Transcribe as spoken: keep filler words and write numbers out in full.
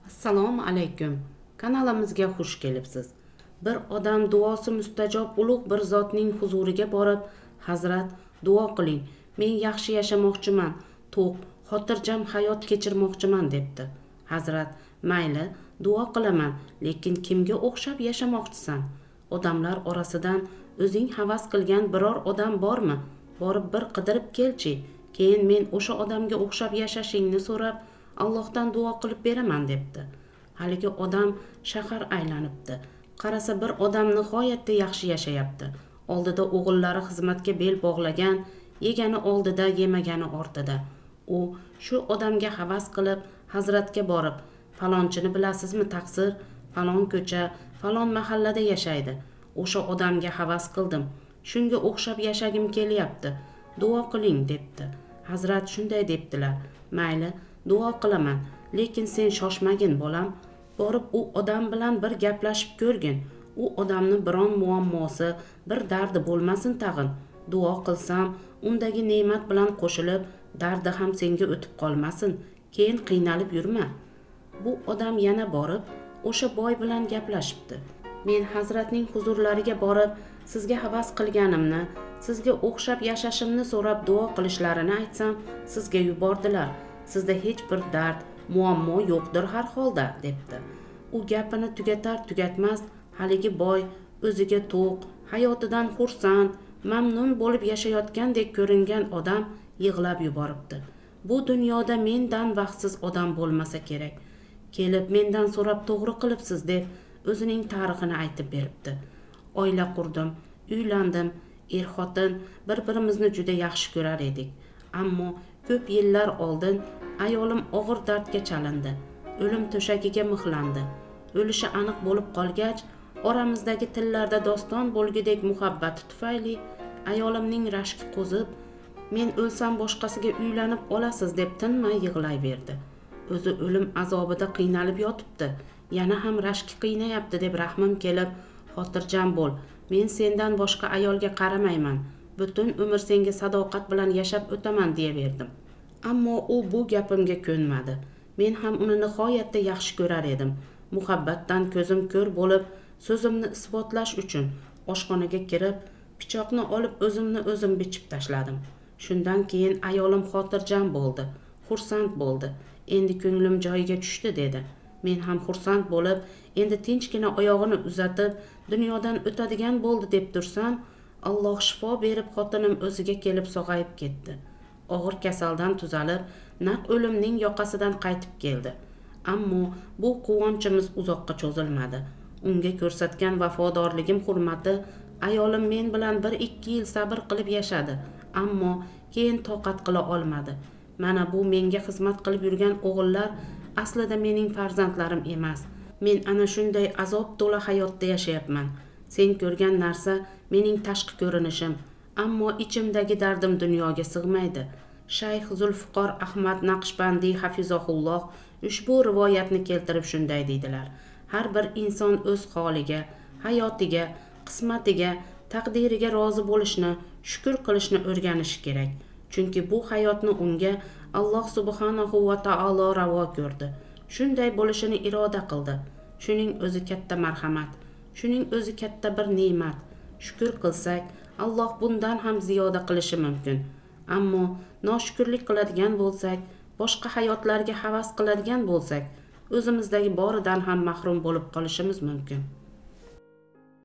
Assalomu alaykum. Kanalimizga xush kelibsiz. Bir odam duosi mustajob ulug' bir zotning huzuriga borib, "Hazrat, duo qiling. Men yaxshi yashamoqchiman, to'q, xotirjam hayot kechirmoqchiman" debdi. Hazrat, "Mayli, duo qilaman, lekin kimga o'xshab yashamoqchisan? Odamlar orasidan o'zing havas qilgan biror odam bormi? Borib bir qidirib kelchi. Keyin men o'sha odamga o'xshab yashashingni so'rab, Allohdan duo qilib beraman" debdi. Haligi odam shahar aylanibdi. Qarasa bir odam nihoyatda yaxshi yashayapti. Oldida o'g'illari xizmatga bel bog'lagan, yegani oldida, yemagani ortida. U shu odamga havas qilib, Hazratga borib, "Falonchini bilasizmi taqsir? Falon ko'cha, falon mahallada yashaydi. O'sha odamga havas qildim. Shunga o'xshab yashagim kelyapti. Duo qiling" debdi. Hazrat shunday debdilar. "Mayli, duo qilaman, lekin sen shoshmagin bolam. Borib u odam bilan bir gaplashib ko'rgin. U odamni biron muammosi, bir dardi bo'lmasin tag'in. Duo qilsam, undagi ne'mat bilan qo'shilib, dardi ham senga o'tib qolmasin. Keyin qiynalib yurma." Bu odam yana borib, o'sha boy bilan gaplashibdi. "Men Hazratning huzurlariga borib, sizga havas qilganimni, sizga o'xshab yashashimni so'rab duo qilishlarini aytsam, sizga yubordilar. Sizda hech bir dard, muammo yo'qdir har holda" debdi. U gapini tugatar tugatmas, haligi boy o'ziga to'q, hayotidan xursand, mamnun bo'lib yashayotgandek ko'ringan odam yig'lab yuboribdi. "Bu dunyoda mendan baxtsiz odam bo'lmasa kerak. Kelib mendan so'rab to'g'ri qilibsiz" deb o'zining tarixini aytib beribdi. "Oila qurdim, uylandim, er-xotin bir-birimizni juda yaxshi ko'rar edik. Ammo ko'p yillar oldin ayolim og'ir dardga chalindi. O'lim to'shagiga mixlandi. O'lishi aniq bo'lib qolgach, oramizdagi tillarda doston bo'lgidek muhabbati tufayli ayolimning rashki qo'zib, 'Men o'lsam boshqasiga uylanib olasiz' deb tinmay yig'layverdi. O'zi o'lim azobida qiynalib yotibdi. Yana ham rashki qiynayapti deb rahmim kelib, 'Xotirjam bo'l. Men sendan boshqa ayolga qaramayman. Butun umr senga sadoqat bilan yashab o'taman' deyaverdim. Ammo u bu gapimga ko'nmadi. Men ham uni nihoyatda yaxshi ko'rar edim. Muhabbatdan ko'zim ko'r bo'lib, so'zimni isbotlash uchun oshxonaga kirib, pichoqni olib o'zimni o'zim bichib tashladim. Shundan keyin ayolim xotirjam bo'ldi, xursand bo'ldi. Endi ko'nglim joyiga tushdi" dedi. Men ham xursand bo'lib, endi tinchgina oyog'ini uzatib, dunyodan o'tadigan bo'ldi deb tursam, Alloh shifo berib xotinim o'ziga kelib sog'ayib ketdi. Og'ir kasaldan tuzalib, naq o'limning yoqasidan qaytib keldi. Ammo bu quvonchimiz uzoqqa cho'zilmadi. Unga ko'rsatgan vafodorligim hurmati ayolim men bilan bir ikki yil sabr qilib yashadi, ammo keyin toqat qila olmadi. Mana bu menga xizmat qilib yurgan o'g'illar aslida mening farzandlarim emas. Men ana shunday azob to'la hayotda yashayapman. Sen ko'rgan narsa mening tashqi ko'rinishim, ammo ichimdagi dardim dunyoga sig'maydi. Shayx Zulfiqor Ahmad Naqshbandi hafizahulloh ushbu rivoyatni keltirib shunday deydilar: "Har bir inson o'z holiga, hayotiga, qismatiga, taqdiriga rozi bo'lishni, shukr qilishni o'rganishi kerak. Chunki bu hayotni unga Alloh subhanahu va taolo ravo ko'rdi. Shunday bo'lishini iroda qildi. Shuning o'zi katta marhamat, shuning o'zi katta bir ne'mat. Shukr qilsak, Alloh bundan ham ziyoda qilishi mumkin. Ammo noshukrlik qiladigan bo'lsak, boshqa hayotlarga havas qiladigan bo'lsak, o'zimizdagi boridan ham mahrum bo'lib qolishimiz mumkin."